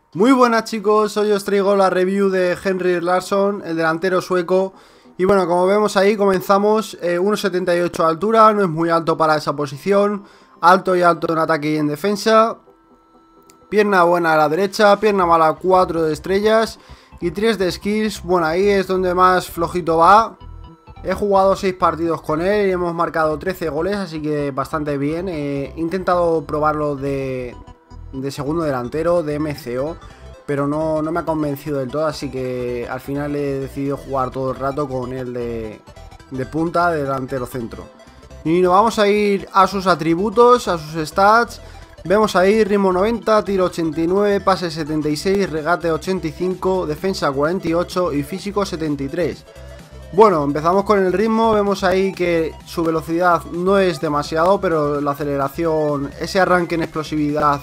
Muy buenas chicos, hoy os traigo la review de Henrik Larsson, el delantero sueco. Y bueno, como vemos ahí comenzamos, 1,78 de altura, no es muy alto para esa posición. Alto y alto en ataque y en defensa. Pierna buena a la derecha, pierna mala 4 de estrellas y 3 de skills. Bueno, ahí es donde más flojito va. He jugado 6 partidos con él y hemos marcado 13 goles, así que bastante bien. He intentado probarlo de segundo delantero, de MCO, pero no me ha convencido del todo, así que al final he decidido jugar todo el rato con él de punta, de delantero centro. Y nos vamos a ir a sus atributos, a sus stats. Vemos ahí ritmo 90, tiro 89, pase 76, regate 85, defensa 48 y físico 73. Bueno, empezamos con el ritmo, vemos ahí que su velocidad no es demasiado, pero la aceleración, ese arranque en explosividad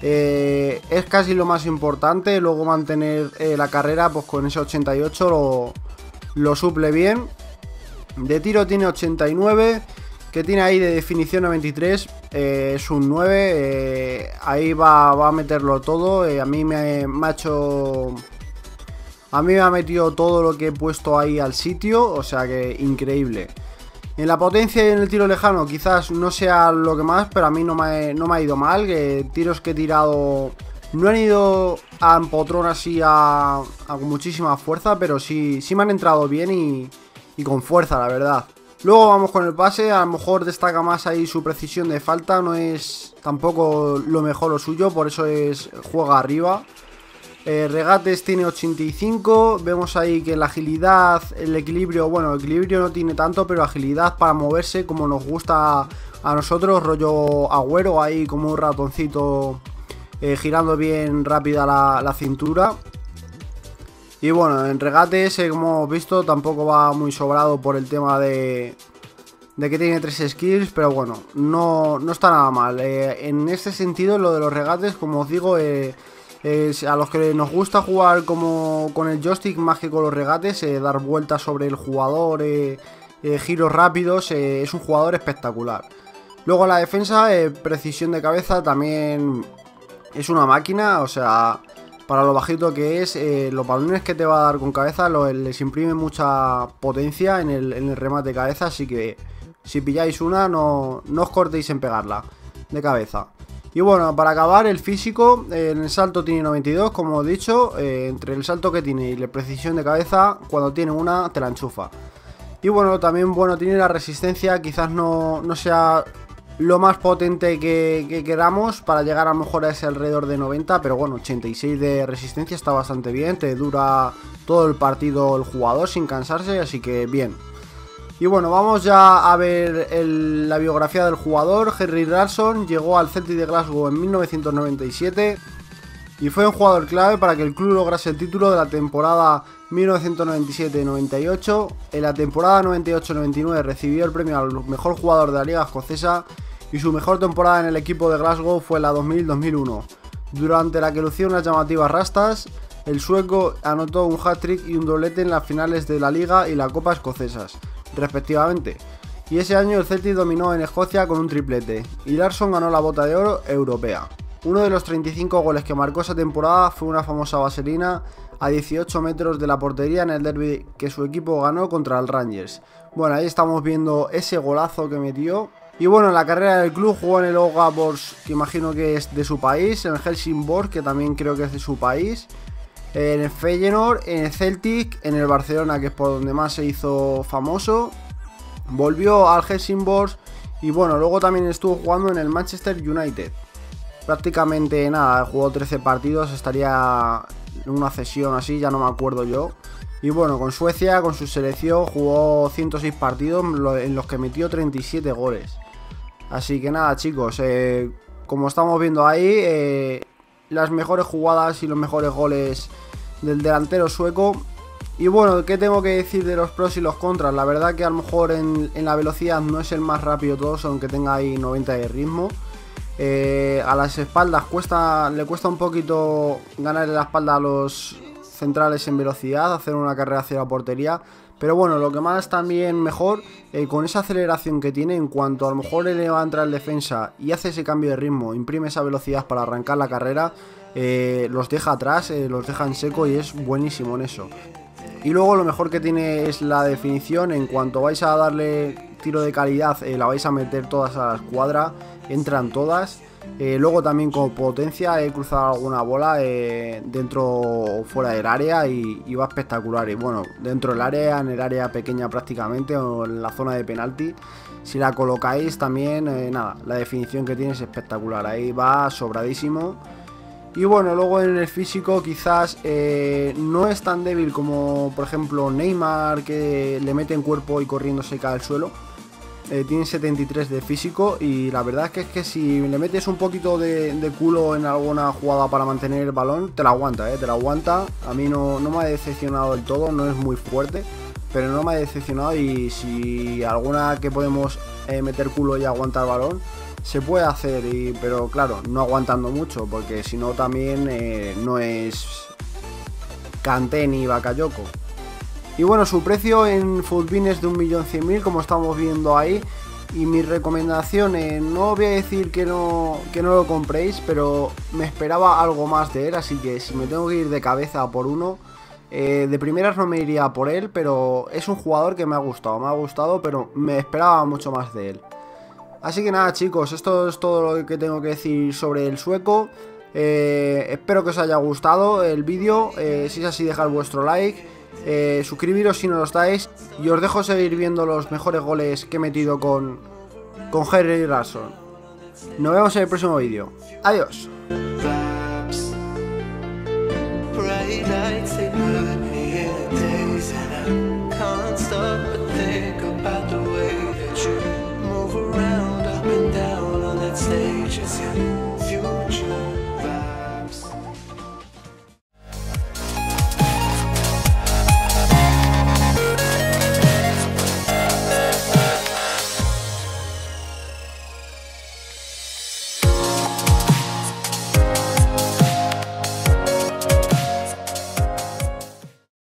es casi lo más importante. Luego mantener la carrera, pues con ese 88 lo suple bien. De tiro tiene 89, que tiene ahí de definición 93, es un 9, ahí va a meterlo todo. A mí me ha hecho... A mí me ha metido todo lo que he puesto ahí al sitio, o sea que increíble. En la potencia y en el tiro lejano quizás no sea lo que más, pero a mí no me ha ido mal. Que tiros que he tirado no han ido a empotrón así con muchísima fuerza, pero sí me han entrado bien y con fuerza, la verdad. Luego vamos con el pase, a lo mejor destaca más ahí su precisión de falta, no es tampoco lo mejor lo suyo, por eso juega arriba. Regates tiene 85, vemos ahí que la agilidad, el equilibrio, bueno, el equilibrio no tiene tanto, pero agilidad para moverse como nos gusta a nosotros, rollo Agüero, ahí como un ratoncito girando bien rápida la cintura. Y bueno, en regates, como hemos visto, tampoco va muy sobrado por el tema de que tiene 3 skills, pero bueno, no está nada mal. En este sentido, lo de los regates, como os digo, a los que nos gusta jugar como con el joystick más que con los regates, dar vueltas sobre el jugador, giros rápidos, es un jugador espectacular. Luego la defensa, precisión de cabeza, también es una máquina, o sea, para lo bajito que es, los balones que te va a dar con cabeza les imprime mucha potencia en el remate de cabeza, así que si pilláis una no os cortéis en pegarla de cabeza. Y bueno, para acabar, el físico, en el salto tiene 92, como he dicho, entre el salto que tiene y la precisión de cabeza, cuando tiene una, te la enchufa. Y bueno, también tiene la resistencia, quizás no sea lo más potente que queramos para llegar a lo mejor a ese alrededor de 90, pero bueno, 86 de resistencia está bastante bien, te dura todo el partido el jugador sin cansarse, así que bien. Y bueno, vamos ya a ver la biografía del jugador. Henrik Larsson llegó al Celtic de Glasgow en 1997 y fue un jugador clave para que el club lograse el título de la temporada 1997-98. En la temporada 98-99 recibió el premio al mejor jugador de la liga escocesa y su mejor temporada en el equipo de Glasgow fue la 2000-2001, durante la que lució unas llamativas rastas. El sueco anotó un hat-trick y un doblete en las finales de la liga y la copa escocesas, respectivamente, y ese año el Celtic dominó en Escocia con un triplete y Larsson ganó la bota de oro europea. Uno de los 35 goles que marcó esa temporada fue una famosa vaselina a 18 metros de la portería en el derbi que su equipo ganó contra el Rangers. Bueno, ahí estamos viendo ese golazo que metió. Y bueno, en la carrera del club jugó en el Ålborg, que imagino que es de su país, en el Helsingborg, que también creo que es de su país, en el Feyenoord, en el Celtic, en el Barcelona, que es por donde más se hizo famoso. Volvió al Helsingborg y bueno, luego también estuvo jugando en el Manchester United. Prácticamente nada, jugó 13 partidos, estaría en una cesión así, ya no me acuerdo yo. Y bueno, con Suecia, con su selección, jugó 106 partidos en los que metió 37 goles. Así que nada chicos, como estamos viendo ahí, las mejores jugadas y los mejores goles del delantero sueco. Y bueno, ¿qué tengo que decir de los pros y los contras? La verdad que a lo mejor en la velocidad no es el más rápido de todos, aunque tenga ahí 90 de ritmo. A las espaldas le cuesta un poquito ganarle la espalda a los centrales en velocidad, hacer una carrera hacia la portería. Pero bueno, lo que más también mejor, con esa aceleración que tiene, en cuanto a lo mejor le va a entrar el defensa y hace ese cambio de ritmo, imprime esa velocidad para arrancar la carrera, los deja atrás, los deja en seco y es buenísimo en eso. Y luego lo mejor que tiene es la definición. En cuanto vais a darle tiro de calidad, la vais a meter todas a la escuadra, entran todas. Luego también con potencia he cruzado alguna bola dentro o fuera del área y va espectacular. Y bueno, dentro del área, en el área pequeña prácticamente, o en la zona de penalti, si la colocáis también, nada, la definición que tiene es espectacular. Ahí va sobradísimo. Y bueno, luego en el físico quizás no es tan débil como por ejemplo Neymar, que le mete en cuerpo y corriendo se cae al suelo. Tiene 73 de físico y la verdad es que si le metes un poquito de culo en alguna jugada para mantener el balón, te la aguanta, te la aguanta. A mí no me ha decepcionado del todo, no es muy fuerte, pero no me ha decepcionado. Y si alguna que podemos meter culo y aguantar el balón, se puede hacer, pero claro, no aguantando mucho, porque si no también no es Kanté ni Bakayoko. Y bueno, su precio en Futbin es de 1.100.000, como estamos viendo ahí. Y mi recomendación, no voy a decir que no lo compréis, pero me esperaba algo más de él, así que si me tengo que ir de cabeza por uno, de primeras no me iría por él, pero es un jugador que me ha gustado, pero me esperaba mucho más de él. Así que nada, chicos, esto es todo lo que tengo que decir sobre el sueco. Espero que os haya gustado el vídeo. Si es así, dejad vuestro like. Suscribiros si no lo estáis. Y os dejo seguir viendo los mejores goles que he metido con Henry Larsson. Nos vemos en el próximo vídeo. Adiós.